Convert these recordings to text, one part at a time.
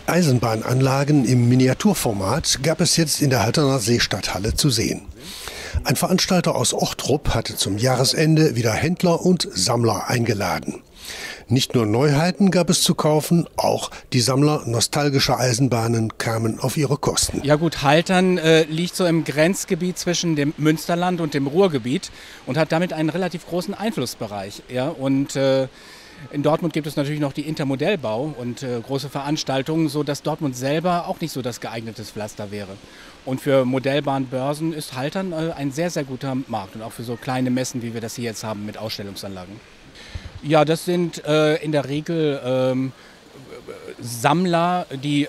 Eisenbahnanlagen im Miniaturformat gab es jetzt in der Halterner Seestadthalle zu sehen. Ein Veranstalter aus Ochtrup hatte zum Jahresende wieder Händler und Sammler eingeladen. Nicht nur Neuheiten gab es zu kaufen, auch die Sammler nostalgischer Eisenbahnen kamen auf ihre Kosten. Ja gut, Haltern liegt so im Grenzgebiet zwischen dem Münsterland und dem Ruhrgebiet und hat damit einen relativ großen Einflussbereich. Ja? Und in Dortmund gibt es natürlich noch die Intermodellbau und große Veranstaltungen, sodass Dortmund selber auch nicht so das geeignetes Pflaster wäre. Und für Modellbahnbörsen ist Haltern ein sehr, sehr guter Markt und auch für so kleine Messen, wie wir das hier jetzt haben mit Ausstellungsanlagen. Ja, das sind in der Regel Sammler, die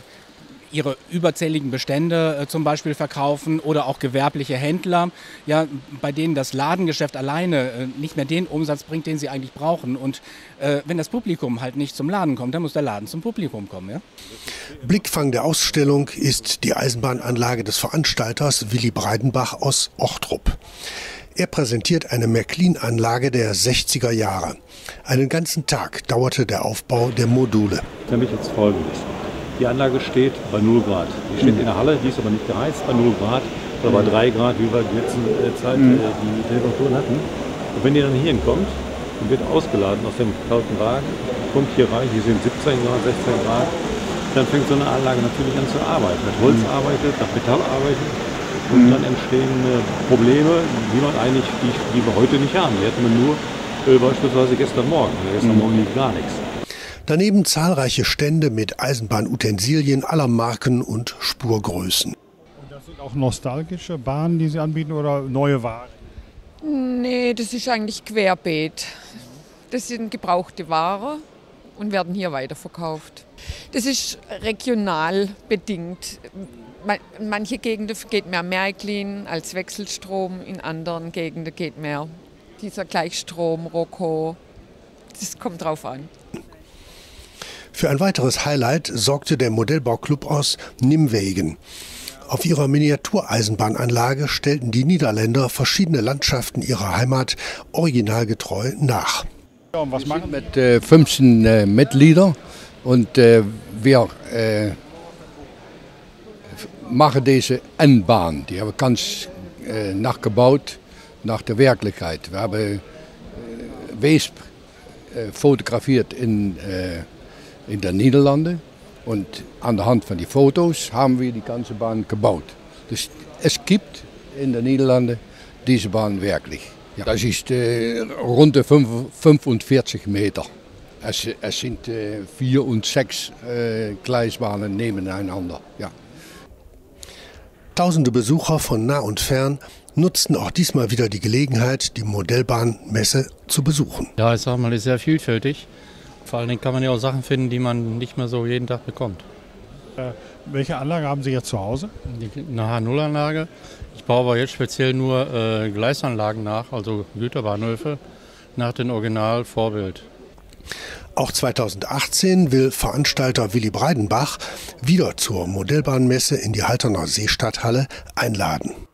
ihre überzähligen Bestände zum Beispiel verkaufen oder auch gewerbliche Händler, ja, bei denen das Ladengeschäft alleine nicht mehr den Umsatz bringt, den sie eigentlich brauchen. Und wenn das Publikum halt nicht zum Laden kommt, dann muss der Laden zum Publikum kommen. Ja? Blickfang der Ausstellung ist die Eisenbahnanlage des Veranstalters Willy Breidenbach aus Ochtrup. Er präsentiert eine Märklin-Anlage der 60er Jahre. Einen ganzen Tag dauerte der Aufbau der Module. Für mich jetzt Folgendes. Die Anlage steht bei 0 Grad. Die steht in der Halle, die ist aber nicht geheizt bei 0 Grad oder bei 3 Grad, wie wir in der letzten Zeit die Temperaturen hatten. Und wenn die dann hier hinkommt und wird ausgeladen aus dem kalten Wagen, kommt hier rein, hier sind 17 Grad, 16 Grad, dann fängt so eine Anlage natürlich an zu arbeiten. Mit Holz arbeitet, mit Metall arbeitet. Und dann entstehen Probleme, die wir heute nicht haben. Die hatten wir nur beispielsweise gestern Morgen. Gestern Morgen lief gar nichts. Daneben zahlreiche Stände mit Eisenbahnutensilien aller Marken und Spurgrößen. Und das sind auch nostalgische Bahnen, die Sie anbieten, oder neue Waren? Nee, das ist eigentlich querbeet. Das sind gebrauchte Ware und werden hier weiterverkauft. Das ist regional bedingt. In manche Gegenden geht mehr Märklin als Wechselstrom, in anderen Gegenden geht mehr dieser Gleichstrom, Rocco. Das kommt drauf an. Für ein weiteres Highlight sorgte der Modellbauclub aus Nimwegen. Auf ihrer Miniatureisenbahnanlage stellten die Niederländer verschiedene Landschaften ihrer Heimat originalgetreu nach. Ja, und was machen mit 15 Mitgliedern und wir machen diese N-Bahn. Die haben wir ganz nachgebaut nach der Wirklichkeit. Wir haben Weesp fotografiert in den Niederlanden und an der Hand von den Fotos haben wir die ganze Bahn gebaut. Dus es gibt in den Niederlanden diese Bahn wirklich. Ja, das ist rund 45 Meter. Es sind 4 und 6 Gleisbahnen nebeneinander. Ja. Tausende Besucher von nah und fern nutzten auch diesmal wieder die Gelegenheit, die Modellbahnmesse zu besuchen. Ja, ich sag mal, ist sehr vielfältig. Vor allen Dingen kann man ja auch Sachen finden, die man nicht mehr so jeden Tag bekommt. Welche Anlage haben Sie jetzt zu Hause? Eine H0-Anlage. Ich baue aber jetzt speziell nur Gleisanlagen nach, also Güterbahnhöfe, nach dem Originalvorbild. Auch 2018 will Veranstalter Willy Breidenbach wieder zur Modellbahnmesse in die Halterner Seestadthalle einladen.